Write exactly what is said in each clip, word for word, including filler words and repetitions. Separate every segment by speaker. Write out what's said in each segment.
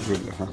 Speaker 1: Good. Uh-huh.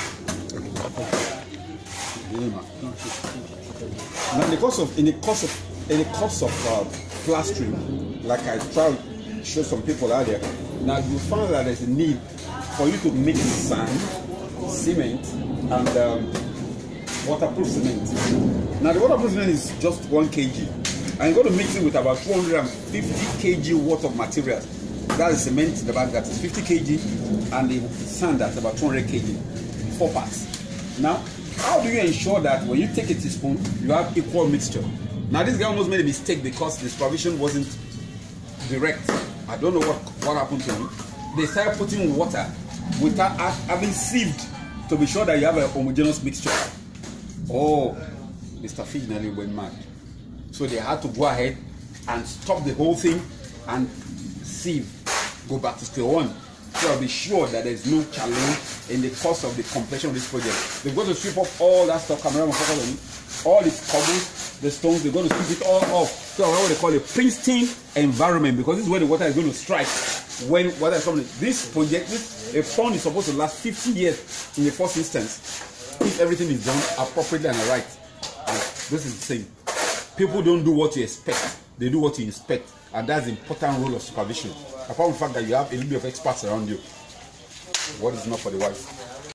Speaker 1: Now, in the course of in the course of in the course of uh, plastering, like I tried to show some people earlier, now you found that there's a need for you to mix sand, cement, and um, waterproof cement. Now, the waterproof cement is just one kilogram, and you're going to mix it with about two hundred fifty kilograms worth of materials. That is cement in the bag that is fifty kilograms, and the sand that's about two hundred kilograms, four parts. Now, how do you ensure that when you take a teaspoon, you have equal mixture? Now, this guy almost made a mistake because the supervision wasn't direct. I don't know what, what happened to him. They started putting water without having sieved to be sure that you have a homogeneous mixture. Oh, Mister Fish nearly went mad. So they had to go ahead and stop the whole thing and sieve, go back to square one. So I'll be sure that there's no challenge in the course of the completion of this project. They're going to sweep up all that stuff, camera, all the cobbles, the stones, they're going to sweep it all off. So what they call a pristine environment, because this is where the water is going to strike when water is coming. This project, this a pond is supposed to last fifty years in the first instance, if everything is done appropriately and right. And this is the same. People don't do what you expect, they do what you inspect, and that's the important role of supervision. Apart from the fact that you have a little bit of experts around you, what is not for the wise.